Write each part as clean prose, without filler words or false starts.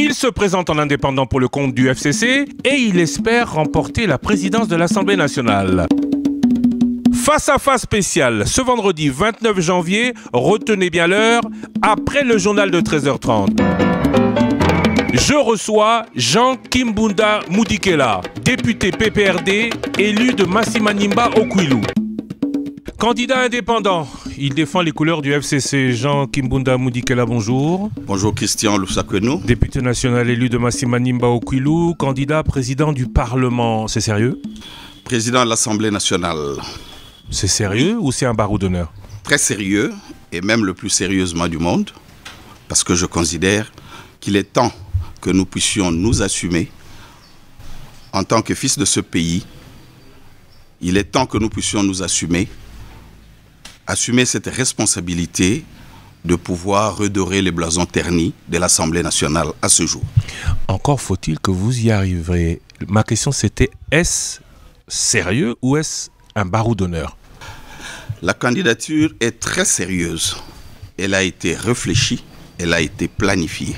Il se présente en indépendant pour le compte du FCC et il espère remporter la présidence de l'Assemblée nationale. Face à face spécial, ce vendredi 29 janvier, retenez bien l'heure, après le journal de 13h30. Je reçois Jean Kimbunda Mudikela, député PPRD, élu de Masimanimba Okwilu. Candidat indépendant, il défend les couleurs du FCC. Jean Kimbunda Mudikela, bonjour. Bonjour Christian Lusakwenou. Député national élu de Masimanimba Okwilu, candidat président du Parlement. C'est sérieux? Président de l'Assemblée nationale. C'est sérieux ou c'est un barreau d'honneur? Très sérieux, et même le plus sérieusement du monde, parce que je considère qu'il est temps que nous puissions nous assumer en tant que fils de ce pays. Il est temps que nous puissions nous assumer cette responsabilité de pouvoir redorer les blasons ternis de l'Assemblée nationale à ce jour. Encore faut-il que vous y arriverez. Ma question c'était, est-ce sérieux ou est-ce un barreau d'honneur? La candidature est très sérieuse. Elle a été réfléchie, elle a été planifiée.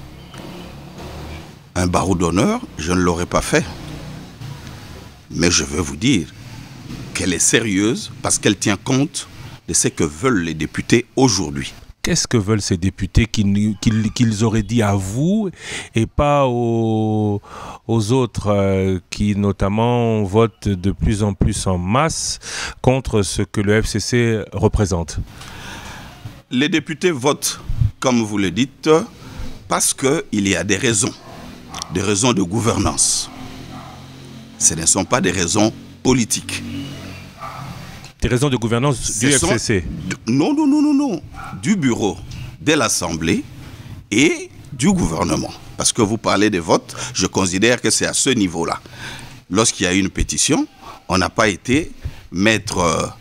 Un barreau d'honneur, je ne l'aurais pas fait. Mais je veux vous dire qu'elle est sérieuse parce qu'elle tient compte de ce que veulent les députés aujourd'hui. Qu'est-ce que veulent ces députés qu'ils auraient dit à vous et pas aux autres qui notamment votent de plus en plus en masse contre ce que le FCC représente? Les députés votent, comme vous le dites, parce qu'il y a des raisons de gouvernance. Ce ne sont pas des raisons politiques. Des raisons de gouvernance du FCC? Non. Du bureau de l'Assemblée et du gouvernement. Parce que vous parlez des votes, je considère que c'est à ce niveau-là. Lorsqu'il y a une pétition, on n'a pas été mettre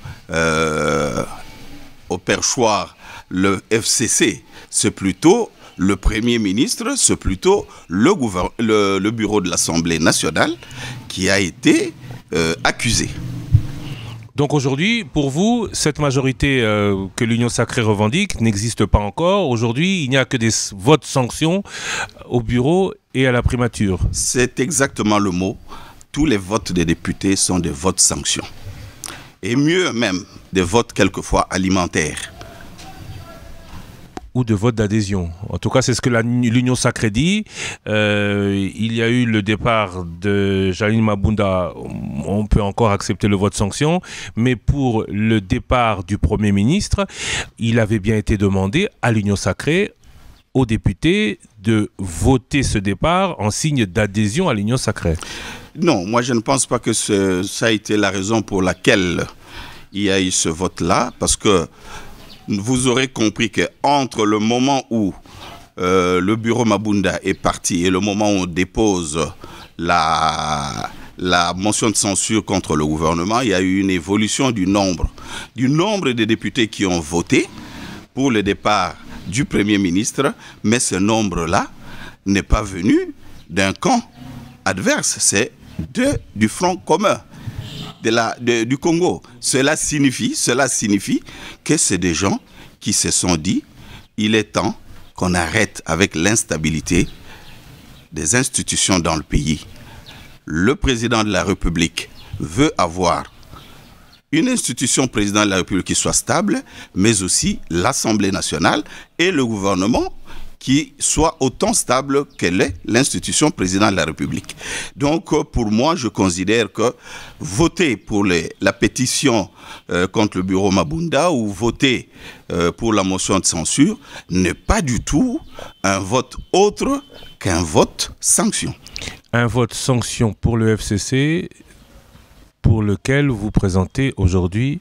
au perchoir le FCC. C'est plutôt le Premier ministre, c'est plutôt le bureau de l'Assemblée nationale qui a été accusé. Donc aujourd'hui, pour vous, cette majorité que l'Union sacrée revendique n'existe pas encore. Aujourd'hui, il n'y a que des votes sanctions au bureau et à la primature. C'est exactement le mot. Tous les votes des députés sont des votes sanctions. Et mieux même, des votes quelquefois alimentaires. Ou de vote d'adhésion. En tout cas, c'est ce que l'Union sacrée dit. Il y a eu le départ de Janine Mabunda. On peut encore accepter le vote sanction. Mais pour le départ du Premier ministre, il avait bien été demandé à l'Union sacrée, aux députés, de voter ce départ en signe d'adhésion à l'Union sacrée. Non, moi je ne pense pas que ça a été la raison pour laquelle il y a eu ce vote-là. Parce que vous aurez compris qu'entre le moment où le bureau Mabunda est parti et le moment où on dépose la motion de censure contre le gouvernement, il y a eu une évolution du nombre des députés qui ont voté pour le départ du Premier ministre. Mais ce nombre-là n'est pas venu d'un camp adverse, c'est du Front commun du Congo. Cela signifie que c'est des gens qui se sont dit il est temps qu'on arrête avec l'instabilité des institutions dans le pays. Le président de la République veut avoir une institution président de la République qui soit stable, mais aussi l'Assemblée nationale et le gouvernement qui soit autant stable qu'elle est l'institution président de la République. Donc, pour moi, je considère que voter pour la pétition contre le bureau Mabunda ou voter pour la motion de censure n'est pas du tout un vote autre qu'un vote sanction. Un vote sanction pour le FCC, pour lequel vous présentez aujourd'hui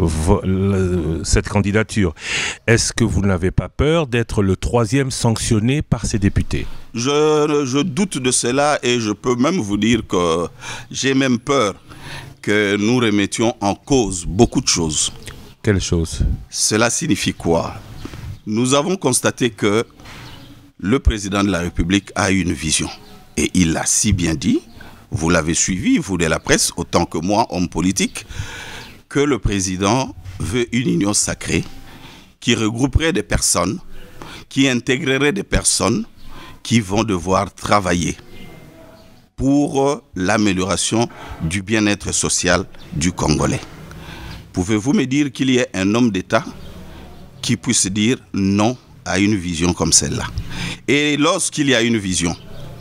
cette candidature. Est-ce que vous n'avez pas peur d'être le troisième sanctionné par ces députés? Je doute de cela et je peux même vous dire que j'ai même peur que nous remettions en cause beaucoup de choses. Quelles choses? Cela signifie quoi? Nous avons constaté que le président de la République a une vision. Et il l'a si bien dit, vous l'avez suivi, vous de la presse, autant que moi, homme politique, que le président veut une union sacrée qui regrouperait des personnes, qui intégrerait des personnes qui vont devoir travailler pour l'amélioration du bien-être social du Congolais. Pouvez-vous me dire qu'il y ait un homme d'État qui puisse dire non à une vision comme celle-là? Et lorsqu'il y a une vision,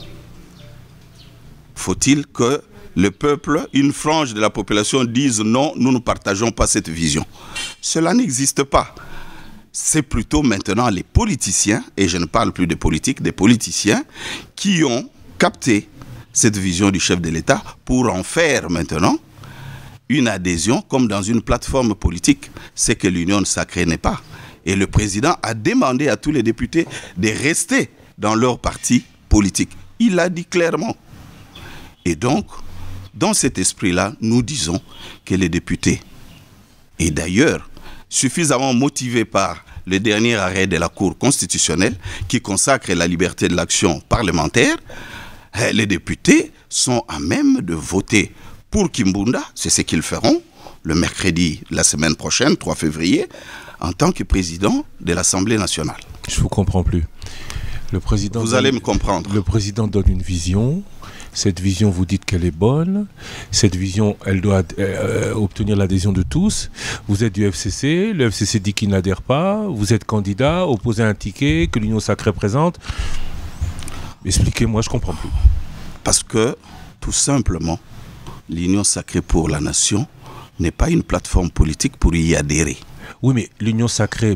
faut-il que le peuple, une frange de la population dise non, nous ne partageons pas cette vision? Cela n'existe pas. C'est plutôt maintenant les politiciens, et je ne parle plus de politique, des politiciens qui ont capté cette vision du chef de l'État pour en faire maintenant une adhésion comme dans une plateforme politique. C'est que l'union sacrée n'est pas. Et le président a demandé à tous les députés de rester dans leur parti politique. Il l'a dit clairement. Et donc, dans cet esprit-là, nous disons que les députés, et d'ailleurs, suffisamment motivés par le dernier arrêt de la Cour constitutionnelle qui consacre la liberté de l'action parlementaire, les députés sont à même de voter pour Kimbunda, c'est ce qu'ils feront le mercredi, la semaine prochaine, 3 février, en tant que président de l'Assemblée nationale. Je ne vous comprends plus. Vous allez me comprendre. Le président donne une vision. Cette vision, vous dites qu'elle est bonne. Cette vision, elle doit obtenir l'adhésion de tous. Vous êtes du FCC. Le FCC dit qu'il n'adhère pas. Vous êtes candidat, opposé à un ticket que l'Union sacrée présente. Expliquez-moi, je ne comprends plus. Parce que, tout simplement, l'Union sacrée pour la nation n'est pas une plateforme politique pour y adhérer. Oui, mais l'Union sacrée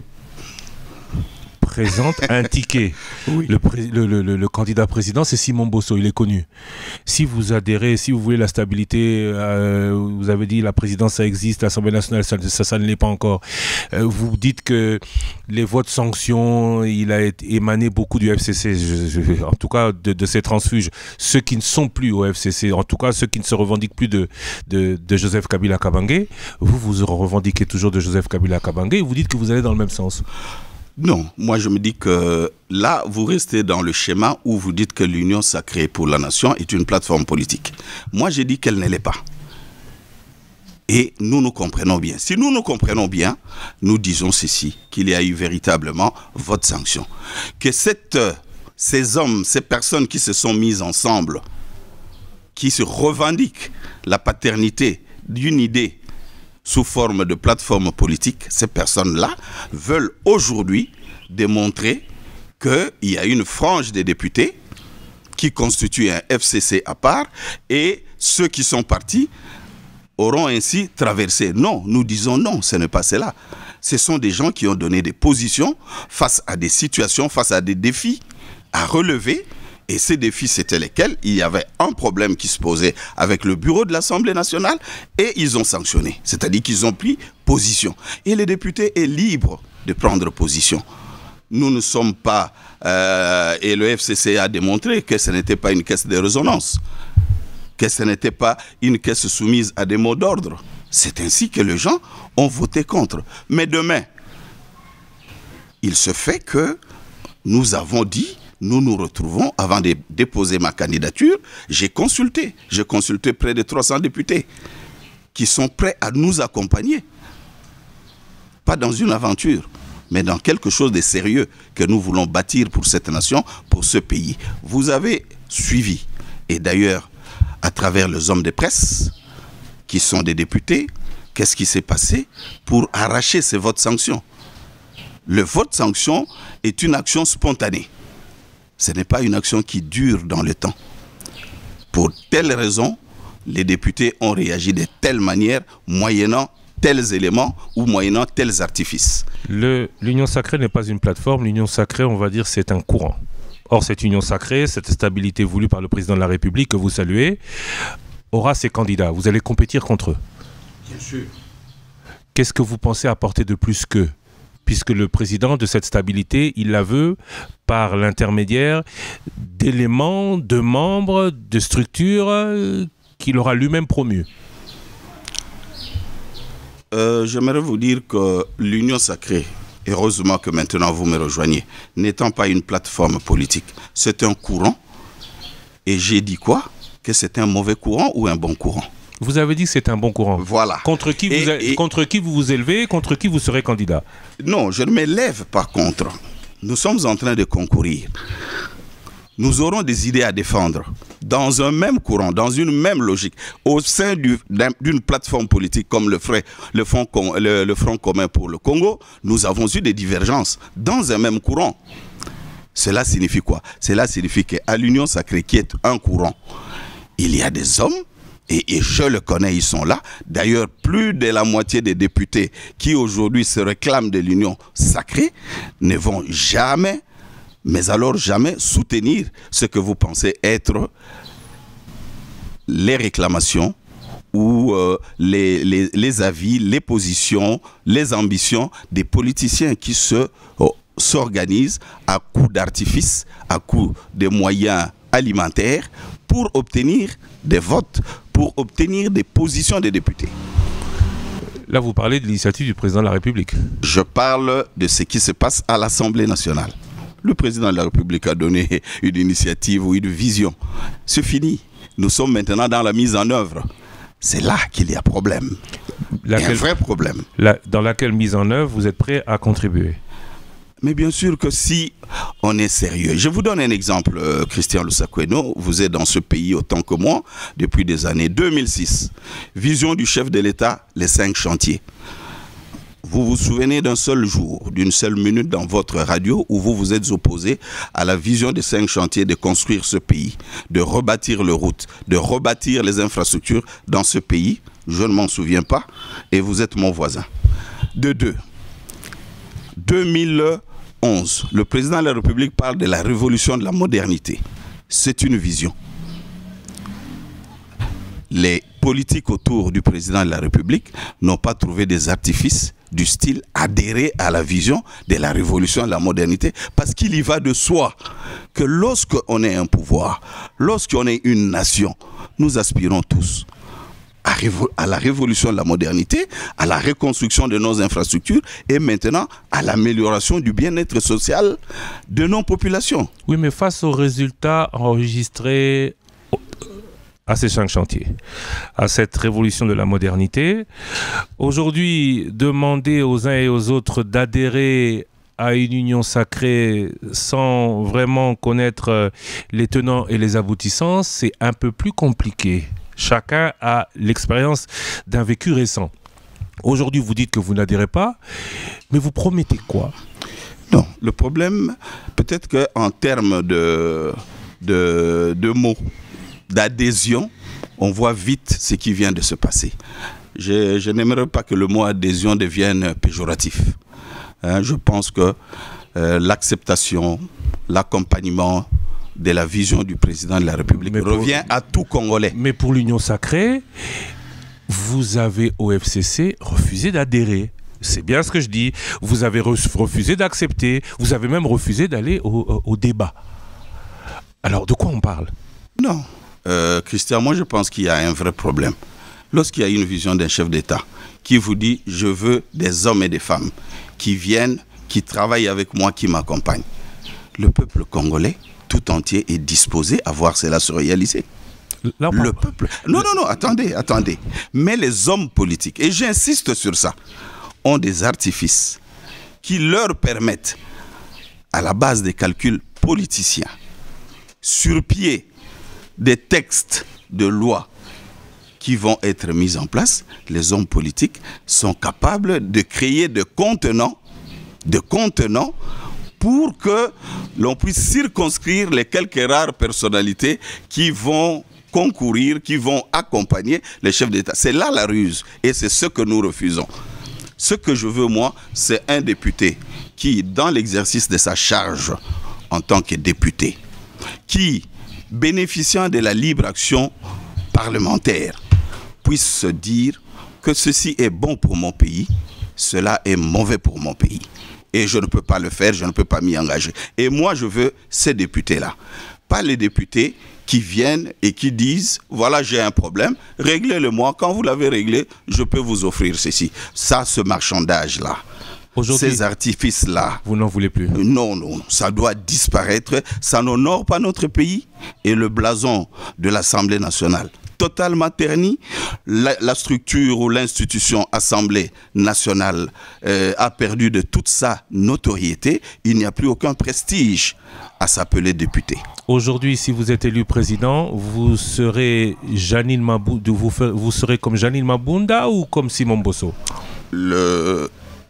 présente un ticket. Oui. Le candidat président, c'est Simon Bosso, il est connu. Si vous adhérez, si vous voulez la stabilité, vous avez dit la présidence, ça existe, l'Assemblée nationale, ça ne l'est pas encore. Vous dites que les votes sanctions, il a émané beaucoup du FCC, en tout cas de ces transfuges. Ceux qui ne sont plus au FCC, en tout cas ceux qui ne se revendiquent plus de Joseph Kabila Kabange, vous revendiquez toujours de Joseph Kabila Kabange et vous dites que vous allez dans le même sens. Non, moi je me dis que là, vous restez dans le schéma où vous dites que l'Union sacrée pour la nation est une plateforme politique. Moi, je dis qu'elle ne l'est pas. Et nous nous comprenons bien. Si nous nous comprenons bien, nous disons ceci, qu'il y a eu véritablement vote sanction. Que ces hommes, ces personnes qui se sont mises ensemble, qui se revendiquent la paternité d'une idée, sous forme de plateforme politique, ces personnes-là veulent aujourd'hui démontrer qu'il y a une frange des députés qui constitue un FCC à part et ceux qui sont partis auront ainsi traversé. Non, nous disons non, ce n'est pas cela. Ce sont des gens qui ont donné des positions face à des situations, face à des défis à relever. Et ces défis, c'était lesquels? Il y avait un problème qui se posait avec le bureau de l'Assemblée nationale et ils ont sanctionné. C'est-à-dire qu'ils ont pris position. Et le député est libre de prendre position. Nous ne sommes pas... et le FCC a démontré que ce n'était pas une caisse de résonance, que ce n'était pas une caisse soumise à des mots d'ordre. C'est ainsi que les gens ont voté contre. Mais demain, il se fait que nous avons dit... Nous nous retrouvons, avant de déposer ma candidature, j'ai consulté près de 300 députés qui sont prêts à nous accompagner. Pas dans une aventure, mais dans quelque chose de sérieux que nous voulons bâtir pour cette nation, pour ce pays. Vous avez suivi, et d'ailleurs, à travers les hommes de presse, qui sont des députés, qu'est-ce qui s'est passé pour arracher ces votes sanctions? Le vote sanction est une action spontanée. Ce n'est pas une action qui dure dans le temps. Pour telle raison, les députés ont réagi de telle manière, moyennant tels éléments ou moyennant tels artifices. L'Union sacrée n'est pas une plateforme. L'Union sacrée, on va dire, c'est un courant. Or, cette union sacrée, cette stabilité voulue par le président de la République, que vous saluez, aura ses candidats. Vous allez compétir contre eux. Bien sûr. Qu'est-ce que vous pensez apporter de plus qu'eux? Puisque le président de cette stabilité, il la veut par l'intermédiaire d'éléments, de membres, de structures qu'il aura lui-même promues. J'aimerais vous dire que l'Union sacrée, heureusement que maintenant vous me rejoignez, n'étant pas une plateforme politique, c'est un courant. Et j'ai dit quoi? Que c'est un mauvais courant ou un bon courant? Vous avez dit que c'est un bon courant. Voilà. Contre qui vous vous élevez, contre qui vous serez candidat? Non, je ne m'élève pas contre. Nous sommes en train de concourir. nous aurons des idées à défendre dans un même courant, dans une même logique, au sein d'une plateforme politique comme le Front commun pour le Congo, nous avons eu des divergences dans un même courant. Cela signifie quoi? Cela signifie qu'à l'Union sacrée, qui est un courant, il y a des hommes, et je le connais, ils sont là. D'ailleurs, plus de la moitié des députés qui aujourd'hui se réclament de l'Union sacrée ne vont jamais, mais alors jamais, soutenir ce que vous pensez être les réclamations ou les avis, les positions, les ambitions des politiciens qui s'organisent à coups d'artifice, à coups de moyens alimentaires pour obtenir des votes, pour obtenir des positions des députés. Là, vous parlez de l'initiative du président de la République. Je parle de ce qui se passe à l'Assemblée nationale. Le président de la République a donné une initiative ou une vision. C'est fini. Nous sommes maintenant dans la mise en œuvre. C'est là qu'il y a problème. Un vrai problème. Dans laquelle mise en œuvre, vous êtes prêt à contribuer? Mais bien sûr que si on est sérieux. Je vous donne un exemple, Christian Lusakweno. Vous êtes dans ce pays autant que moi depuis des années. 2006, vision du chef de l'État, les 5 chantiers. Vous vous souvenez d'un seul jour, d'une seule minute dans votre radio où vous vous êtes opposé à la vision des 5 chantiers de construire ce pays, de rebâtir les routes, de rebâtir les infrastructures dans ce pays? Je ne m'en souviens pas et vous êtes mon voisin. 2011, le président de la République parle de la révolution de la modernité. C'est une vision. Les politiques autour du président de la République n'ont pas trouvé des artifices du style adhérer à la vision de la révolution de la modernité, parce qu'il y va de soi que lorsqu'on est un pouvoir, lorsqu'on est une nation, nous aspirons tous à la révolution de la modernité, à la reconstruction de nos infrastructures et maintenant à l'amélioration du bien-être social de nos populations. Oui, mais face aux résultats enregistrés à ces 5 chantiers, à cette révolution de la modernité, aujourd'hui, demander aux uns et aux autres d'adhérer à une union sacrée sans vraiment connaître les tenants et les aboutissants, c'est un peu plus compliqué. Chacun a l'expérience d'un vécu récent. Aujourd'hui, vous dites que vous n'adhérez pas, mais vous promettez quoi? Non, le problème, peut-être qu'en termes de mots, d'adhésion, on voit vite ce qui vient de se passer. Je n'aimerais pas que le mot adhésion devienne péjoratif. Je pense que l'acceptation, l'accompagnement de la vision du président de la République revient à tout Congolais. Mais pour l'Union sacrée, vous avez au FCC refusé d'adhérer. C'est bien ce que je dis. Vous avez refusé d'accepter. Vous avez même refusé d'aller au débat. Alors, de quoi on parle? Non. Christian, moi je pense qu'il y a un vrai problème. Lorsqu'il y a une vision d'un chef d'État qui vous dit « je veux des hommes et des femmes qui viennent, qui travaillent avec moi, qui m'accompagnent », le peuple congolais tout entier est disposé à voir cela se réaliser. Le peuple... Non, attendez. Mais les hommes politiques, et j'insiste sur ça, ont des artifices qui leur permettent, à la base des calculs politiciens, sur pied des textes de loi qui vont être mis en place, les hommes politiques sont capables de créer des contenants pour que l'on puisse circonscrire les quelques rares personnalités qui vont concourir, qui vont accompagner les chefs d'État. C'est là la ruse et c'est ce que nous refusons. Ce que je veux, moi, c'est un député qui, dans l'exercice de sa charge en tant que député, qui, bénéficiant de la libre action parlementaire, puisse se dire que ceci est bon pour mon pays, cela est mauvais pour mon pays. Et je ne peux pas le faire, je ne peux pas m'y engager. Et moi, je veux ces députés-là. Pas les députés qui viennent et qui disent, voilà, j'ai un problème, réglez-le-moi. Quand vous l'avez réglé, je peux vous offrir ceci. Ça, ce marchandage-là, ces artifices-là. Vous n'en voulez plus? Non, ça doit disparaître. Ça n'honore pas notre pays. Et le blason de l'Assemblée nationale, totalement terni. La structure ou l'institution Assemblée nationale a perdu de toute sa notoriété. Il n'y a plus aucun prestige à s'appeler député. Aujourd'hui, si vous êtes élu président, vous serez vous serez comme Janine Mabunda ou comme Simon Mbosso? Le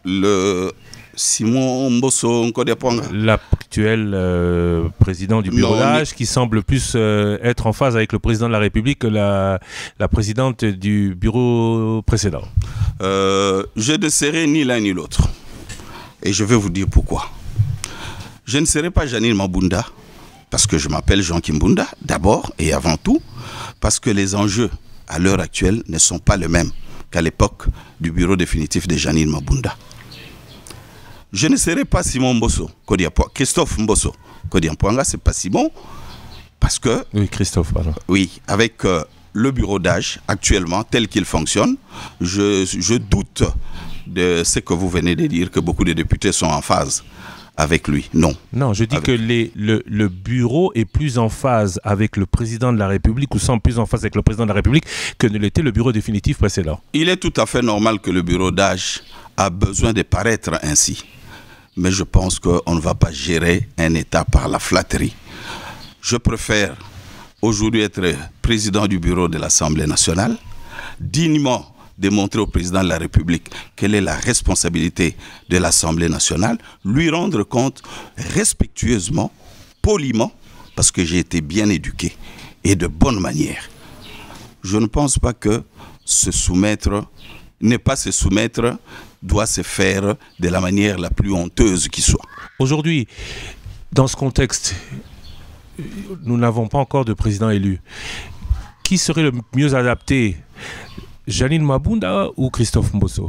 Simon Mbosso Nkodiapwanga. L'actuel président du bureau d'âge qui semble plus être en phase avec le président de la République que la présidente du bureau précédent. Je ne serai ni l'un ni l'autre. Et je vais vous dire pourquoi. Je ne serai pas Janine Mabunda parce que je m'appelle Jean Kimbunda, d'abord et avant tout, parce que les enjeux à l'heure actuelle ne sont pas les mêmes qu'à l'époque du bureau définitif de Janine Mabunda. Je ne serai pas Simon Mbosso, Christophe Mbosso. Kodiapwanga, c'est pas Simon, parce que... Oui, Christophe, pardon. Oui, avec le bureau d'âge actuellement tel qu'il fonctionne, je doute de ce que vous venez de dire, que beaucoup de députés sont en phase avec lui. Non. Non, je dis que le bureau est plus en phase avec le président de la République ou semble plus en phase avec le président de la République que ne l'était le bureau définitif précédent. Il est tout à fait normal que le bureau d'âge a besoin de paraître ainsi. Mais je pense qu'on ne va pas gérer un État par la flatterie. Je préfère aujourd'hui être président du bureau de l'Assemblée nationale, dignement démontrer au président de la République quelle est la responsabilité de l'Assemblée nationale, lui rendre compte respectueusement, poliment, parce que j'ai été bien éduqué et de bonne manière. Je ne pense pas que ne pas se soumettre doit se faire de la manière la plus honteuse qui soit. Aujourd'hui, dans ce contexte, nous n'avons pas encore de président élu. Qui serait le mieux adapté, Janine Mabunda ou Christophe Mbosso?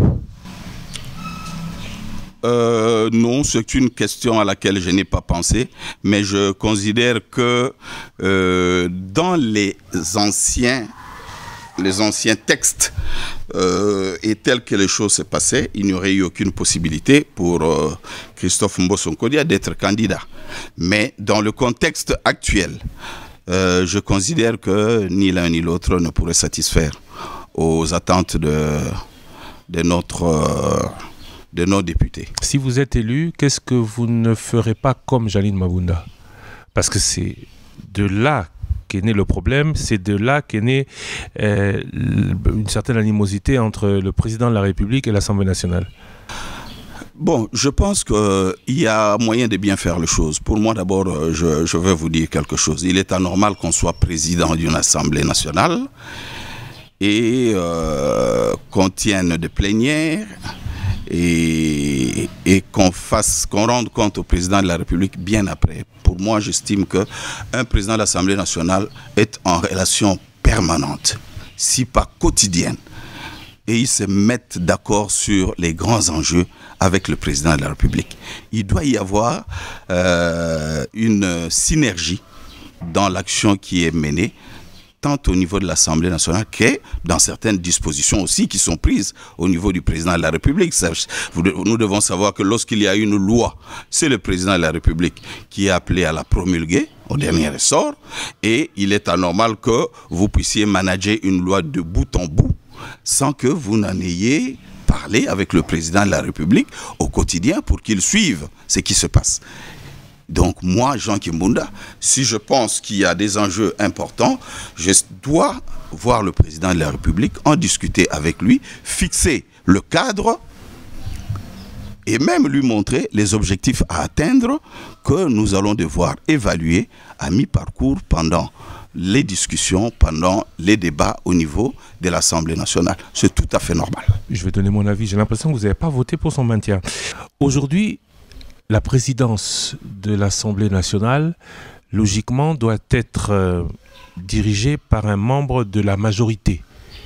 Non, c'est une question à laquelle je n'ai pas pensé, mais je considère que dans les anciens textes et tels que les choses se passaient, il n'y aurait eu aucune possibilité pour Christophe Mbosso Nkodia d'être candidat. Mais dans le contexte actuel, je considère que ni l'un ni l'autre ne pourrait satisfaire aux attentes de nos députés. Si vous êtes élu, qu'est-ce que vous ne ferez pas comme Janine Mabunda? Parce que c'est de là qu'est né le problème, c'est de là qu'est née une certaine animosité entre le président de la République et l'Assemblée nationale. Bon, je pense qu'il y a moyen de bien faire les choses. Pour moi, d'abord, je vais vous dire quelque chose. Il est anormal qu'on soit président d'une Assemblée nationale et qu'on tienne des plénières et qu'on rende compte au président de la République bien après. Pour moi, j'estime qu'un président de l'Assemblée nationale est en relation permanente, si pas quotidienne, et ils se mettent d'accord sur les grands enjeux avec le président de la République. Il doit y avoir une synergie dans l'action qui est menée, tant au niveau de l'Assemblée nationale que dans certaines dispositions aussi qui sont prises au niveau du président de la République. Nous devons savoir que lorsqu'il y a une loi, c'est le président de la République qui est appelé à la promulguer au dernier ressort, et il est anormal que vous puissiez manager une loi de bout en bout sans que vous n'en ayez parlé avec le président de la République au quotidien pour qu'il suive ce qui se passe. Donc moi, Jean Kimbunda, si je pense qu'il y a des enjeux importants, je dois voir le président de la République, en discuter avec lui, fixer le cadre et même lui montrer les objectifs à atteindre que nous allons devoir évaluer à mi-parcours pendant les discussions, pendant les débats au niveau de l'Assemblée nationale. C'est tout à fait normal. Je vais donner mon avis. J'ai l'impression que vous n'avez pas voté pour son maintien. Aujourd'hui, la présidence de l'Assemblée nationale, logiquement, doit être dirigée par un membre de la majorité.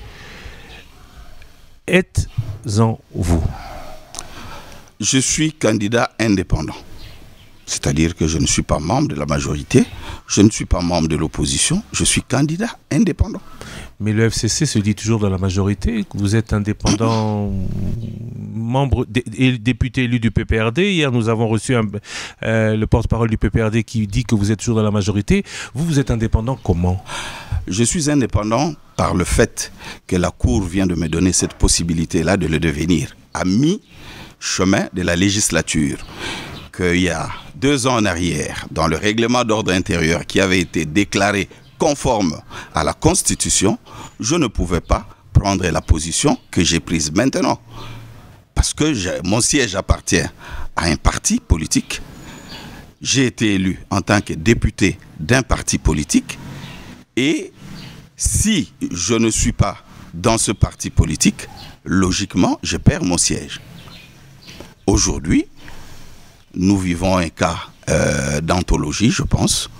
Êtes-en vous? Je suis candidat indépendant. C'est-à-dire que je ne suis pas membre de la majorité, je ne suis pas membre de l'opposition, je suis candidat indépendant. Mais le FCC se dit toujours dans la majorité, que vous êtes indépendant, membre et député élu du PPRD. Hier, nous avons reçu le porte-parole du PPRD qui dit que vous êtes toujours dans la majorité. Vous êtes indépendant comment? Je suis indépendant par le fait que la Cour vient de me donner cette possibilité-là de le devenir à mi-chemin de la législature. Qu'il y a 2 ans en arrière, dans le règlement d'ordre intérieur qui avait été déclaré conforme à la Constitution, je ne pouvais pas prendre la position que j'ai prise maintenant. Parce que mon siège appartient à un parti politique. J'ai été élu en tant que député d'un parti politique. Et si je ne suis pas dans ce parti politique, logiquement, je perds mon siège. Aujourd'hui, nous vivons un cas d'anthologie, je pense.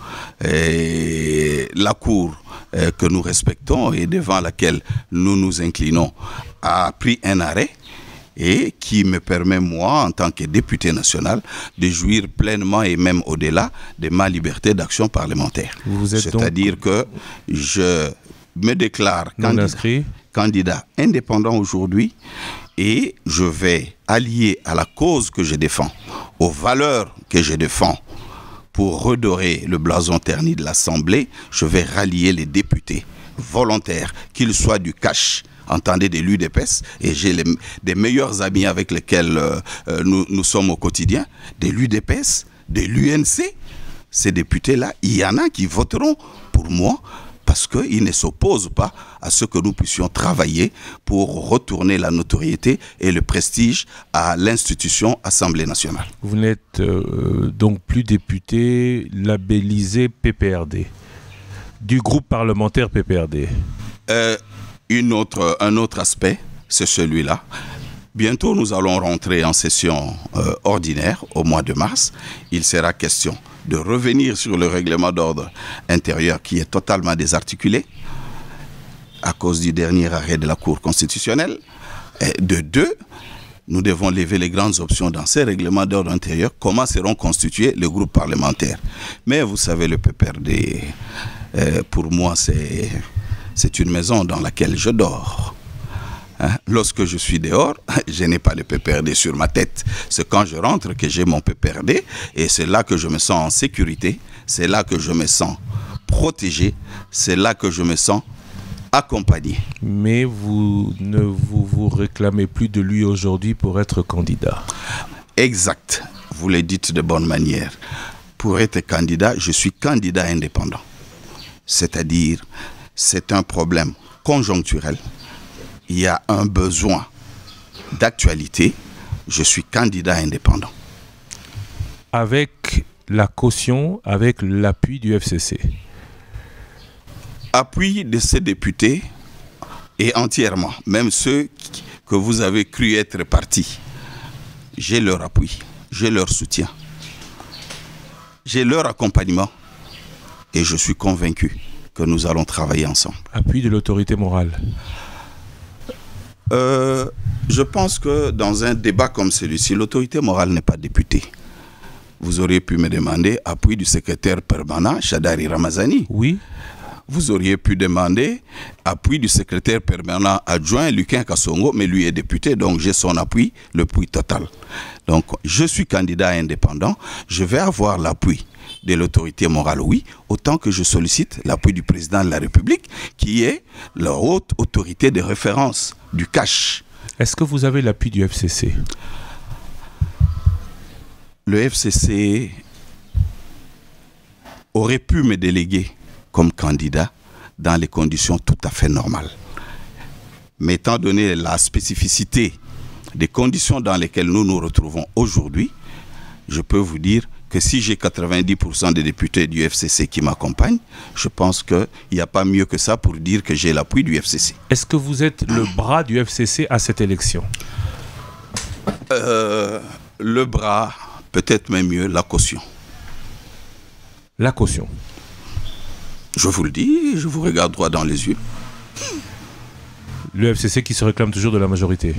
Et la Cour que nous respectons et devant laquelle nous nous inclinons a pris un arrêt et qui me permet, moi, en tant que député national, de jouir pleinement et même au-delà de ma liberté d'action parlementaire. C'est-à-dire que je me déclare candidat indépendant aujourd'hui et je vais allier à la cause que je défends, aux valeurs que je défends, pour redorer le blason terni de l'Assemblée, je vais rallier les députés volontaires, qu'ils soient du cash, entendez, de l'UDPS, et j'ai des meilleurs amis avec lesquels nous sommes au quotidien, de l'UDPS, de l'UNC. Ces députés-là, il y en a qui voteront pour moi parce qu'ils ne s'opposent pas à ce que nous puissions travailler pour retourner la notoriété et le prestige à l'institution Assemblée nationale. Vous n'êtes donc plus député labellisé PPRD, du groupe parlementaire PPRD. Un autre aspect, c'est celui-là. Bientôt, nous allons rentrer en session ordinaire au mois de mars. Il sera question de revenir sur le règlement d'ordre intérieur qui est totalement désarticulé à cause du dernier arrêt de la Cour constitutionnelle. Et de 2, nous devons lever les grandes options dans ces règlements d'ordre intérieur. Comment seront constitués les groupes parlementaires? Mais vous savez, le PPRD, pour moi, c'est une maison dans laquelle je dors. Lorsque je suis dehors, je n'ai pas le PPRD sur ma tête. C'est quand je rentre que j'ai mon PPRD et c'est là que je me sens en sécurité, c'est là que je me sens protégé, c'est là que je me sens accompagné. Mais vous ne vous réclamez plus de lui aujourd'hui pour être candidat. Exact. Vous le dites de bonne manière. Pour être candidat, je suis candidat indépendant. C'est-à-dire, c'est un problème conjoncturel. Il y a un besoin d'actualité, je suis candidat indépendant. Avec la caution, avec l'appui du FCC? Appui de ces députés et entièrement, même ceux que vous avez cru être partis. J'ai leur appui, j'ai leur soutien, j'ai leur accompagnement et je suis convaincu que nous allons travailler ensemble. Appui de l'autorité morale? Je pense que dans un débat comme celui-ci, l'autorité morale n'est pas députée. Vous auriez pu me demander appui du secrétaire permanent, Chadari Ramazani. Oui. Vous auriez pu demander appui du secrétaire permanent adjoint, Luquin Kassongo, mais lui est député, donc j'ai son appui, le appui total. Donc je suis candidat indépendant, je vais avoir l'appui de l'autorité morale, oui, autant que je sollicite l'appui du président de la République, qui est la haute autorité de référence du cash. Est-ce que vous avez l'appui du FCC? Le FCC aurait pu me déléguer comme candidat dans les conditions tout à fait normales. Mais étant donné la spécificité des conditions dans lesquelles nous nous retrouvons aujourd'hui, je peux vous dire que si j'ai 90% des députés du FCC qui m'accompagnent, je pense qu'il n'y a pas mieux que ça pour dire que j'ai l'appui du FCC. Est-ce que vous êtes le bras du FCC à cette élection? Le bras, peut-être même mieux, la caution. La caution? Je vous le dis, je vous regarde droit dans les yeux. Le FCC qui se réclame toujours de la majorité?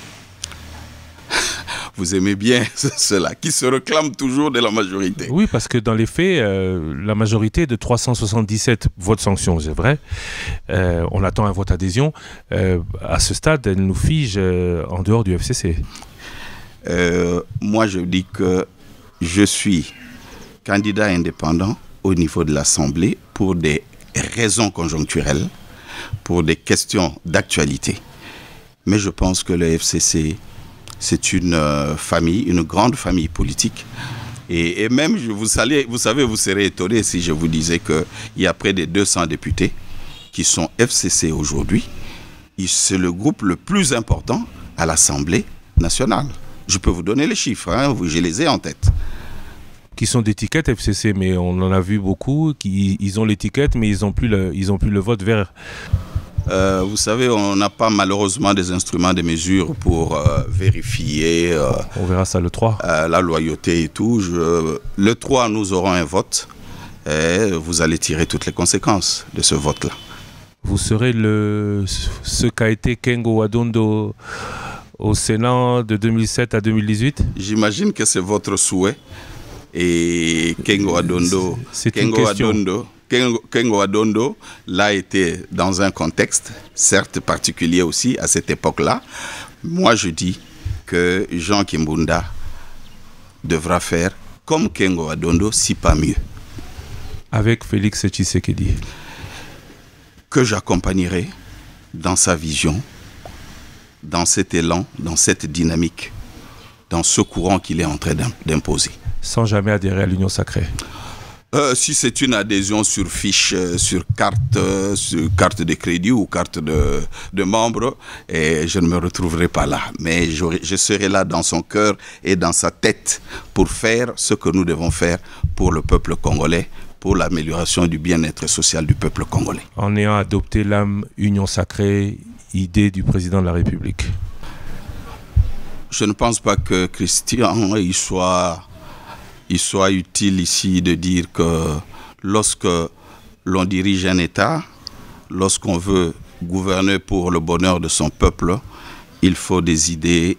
Vous aimez bien cela, qui se réclame toujours de la majorité. Oui, parce que dans les faits, la majorité de 377 votes sanctions, c'est vrai. On attend un vote adhésion. À ce stade, elle nous fige en dehors du FCC. Moi, je dis que je suis candidat indépendant au niveau de l'Assemblée pour des raisons conjoncturelles, pour des questions d'actualité. Mais je pense que le FCC, c'est une famille, une grande famille politique. Et même, vous savez, vous serez étonné si je vous disais qu'il y a près de 200 députés qui sont FCC aujourd'hui. C'est le groupe le plus important à l'Assemblée nationale. Je peux vous donner les chiffres, hein, je les ai en tête. Qui sont d'étiquette FCC, mais on en a vu beaucoup, ils ont l'étiquette, mais ils n'ont plus le vote vert. Vous savez, on n'a pas malheureusement des instruments de mesure pour vérifier on verra ça le 3. La loyauté et tout. Le 3, nous aurons un vote et vous allez tirer toutes les conséquences de ce vote-là. Vous serez ce qu'a été Kengo Wadondo au Sénat de 2007 à 2018? J'imagine que c'est votre souhait. Et Kengo Wadondo, Kengo Wadondo l'a été dans un contexte, certes particulier aussi à cette époque-là. Moi, je dis que Jean Kimbunda devra faire comme Kengo Wadondo, si pas mieux. Avec Félix Tshisekedi. Que j'accompagnerai dans sa vision, dans cet élan, dans cette dynamique, dans ce courant qu'il est en train d'imposer. Sans jamais adhérer à l'Union sacrée. Si c'est une adhésion sur fiche, sur carte de crédit ou carte de membre, et je ne me retrouverai pas là. Mais je serai là dans son cœur et dans sa tête pour faire ce que nous devons faire pour le peuple congolais, pour l'amélioration du bien-être social du peuple congolais. En ayant adopté l'âme Union sacrée, idée du président de la République. Je ne pense pas que Christian il soit utile ici de dire que lorsque l'on dirige un État, lorsqu'on veut gouverner pour le bonheur de son peuple, il faut des idées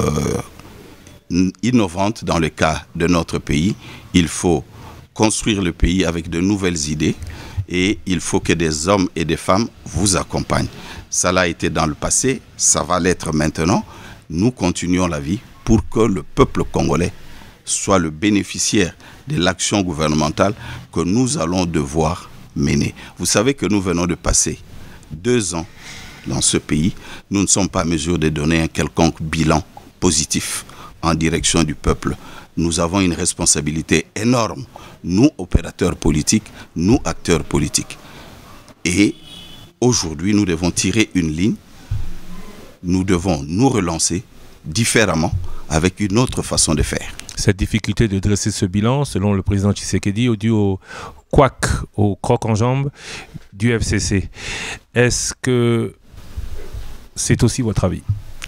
innovantes dans le cas de notre pays. Il faut construire le pays avec de nouvelles idées et il faut que des hommes et des femmes vous accompagnent. Ça l'a été dans le passé, ça va l'être maintenant. Nous continuons la vie pour que le peuple congolais soit le bénéficiaire de l'action gouvernementale que nous allons devoir mener. Vous savez que nous venons de passer 2 ans dans ce pays. Nous ne sommes pas en mesure de donner un quelconque bilan positif en direction du peuple. Nous avons une responsabilité énorme, nous opérateurs politiques, nous acteurs politiques. Et aujourd'hui, nous devons tirer une ligne. Nous devons nous relancer différemment avec une autre façon de faire. Cette difficulté de dresser ce bilan, selon le président Tshisekedi, est due au couac, au croc en jambe du FCC. Est-ce que c'est aussi votre avis?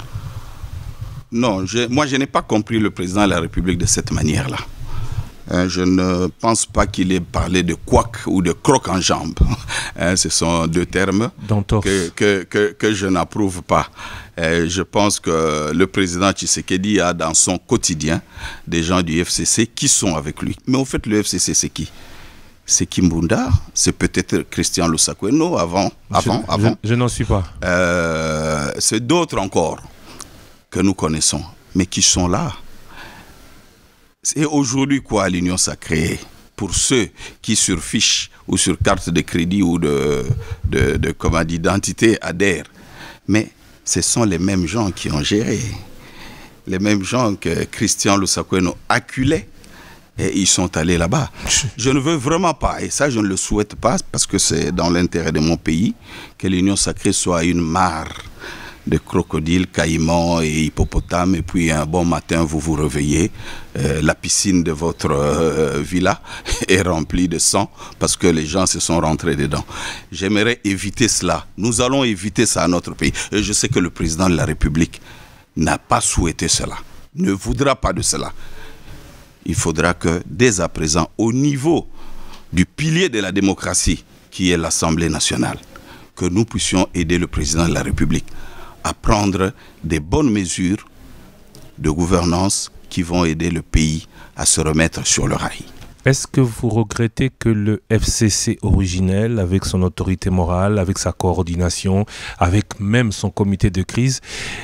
Non, moi je n'ai pas compris le président de la République de cette manière-là. Je ne pense pas qu'il ait parlé de couac ou de croc en jambe. Ce sont 2 termes que je n'approuve pas. Je pense que le président Tshisekedi a dans son quotidien des gens du FCC qui sont avec lui. Mais en fait, le FCC, c'est qui? C'est Kimbunda, c'est peut-être Christian Lusakweno avant. Je n'en suis pas. C'est d'autres encore que nous connaissons, mais qui sont là. C'est aujourd'hui quoi l'Union sacrée pour ceux qui sur fiche ou sur carte de crédit ou d'identité adhèrent. Mais ce sont les mêmes gens qui ont géré. Les mêmes gens que Christian Lusakweno acculait et ils sont allés là-bas. Je ne veux vraiment pas, et ça je ne le souhaite pas parce que c'est dans l'intérêt de mon pays, que l'Union sacrée soit une mare de crocodiles, caïmans et hippopotames, et puis un bon matin vous vous réveillez, la piscine de votre villa est remplie de sang parce que les gens se sont rentrés dedans. J'aimerais éviter cela. Nous allons éviter ça à notre pays. Et je sais que le président de la République n'a pas souhaité cela, ne voudra pas de cela. Il faudra que dès à présent, au niveau du pilier de la démocratie, qui est l'Assemblée nationale, que nous puissions aider le président de la République à prendre des bonnes mesures de gouvernance qui vont aider le pays à se remettre sur le rail. Est-ce que vous regrettez que le FCC originel, avec son autorité morale, avec sa coordination, avec même son comité de crise,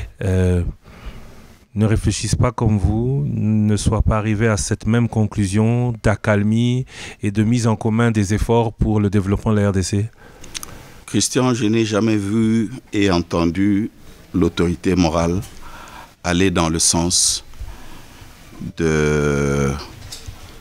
ne réfléchisse pas comme vous, ne soit pas arrivé à cette même conclusion d'accalmie et de mise en commun des efforts pour le développement de la RDC? Christian, je n'ai jamais vu et entendu l'autorité morale aller dans le sens de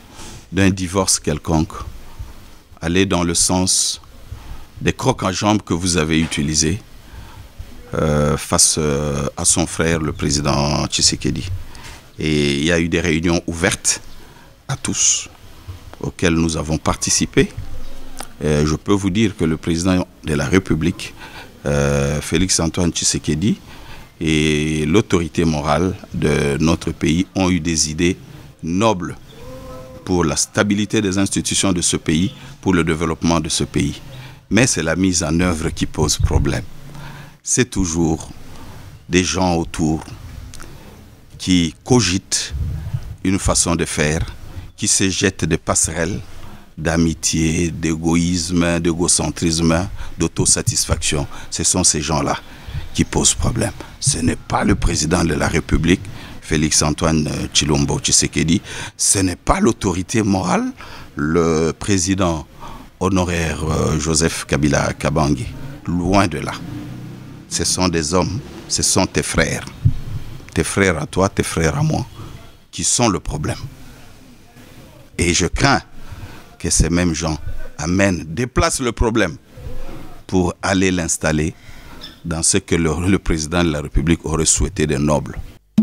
d'un divorce quelconque, aller dans le sens des crocs en jambes que vous avez utilisés face à son frère, le président Tshisekedi. Et il y a eu des réunions ouvertes à tous, auxquelles nous avons participé. Je peux vous dire que le président de la République, Félix-Antoine Tshisekedi, et l'autorité morale de notre pays ont eu des idées nobles pour la stabilité des institutions de ce pays, pour le développement de ce pays. Mais c'est la mise en œuvre qui pose problème. C'est toujours des gens autour qui cogitent une façon de faire, qui se jettent des passerelles d'amitié, d'égoïsme, d'égocentrisme, d'autosatisfaction. Ce sont ces gens-là qui posent problème. Ce n'est pas le président de la République, Félix-Antoine Tshilombo Tshisekedi, ce n'est pas l'autorité morale, le président honoraire Joseph Kabila Kabange. Loin de là. Ce sont des hommes, ce sont tes frères à toi, tes frères à moi, qui sont le problème. Et je crains que ces mêmes gens déplacent le problème pour aller l'installer dans ce que le président de la République aurait souhaité de noble.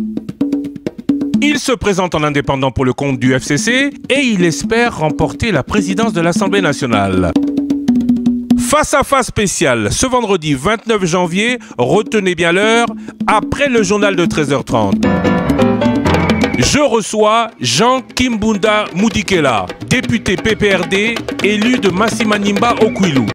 Il se présente en indépendant pour le compte du FCC et il espère remporter la présidence de l'Assemblée nationale. Face à face spécial, ce vendredi 29 janvier, retenez bien l'heure, après le journal de 13h30. Je reçois Jean Kimbunda Moudikela, député PPRD, élu de Massimanimba Okwilu.